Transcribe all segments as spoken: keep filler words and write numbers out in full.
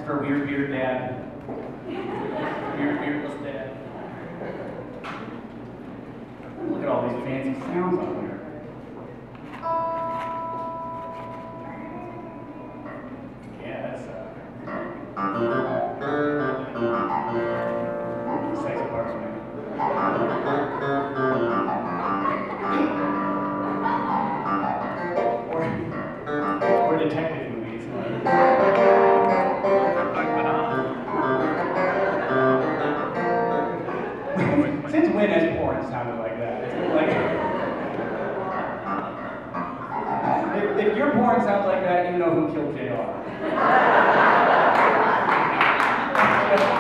For weird, weird dad. Weird, beardless dad. Look at all these fancy sounds on here. Yeah, that's uh. Sex apartment. Or, or detective movies. Since when has porn sounded like that? It's like, if, if your porn sounds like that, you know who killed J R.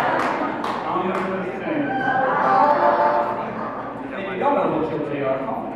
And if you don't know who killed J R, call me.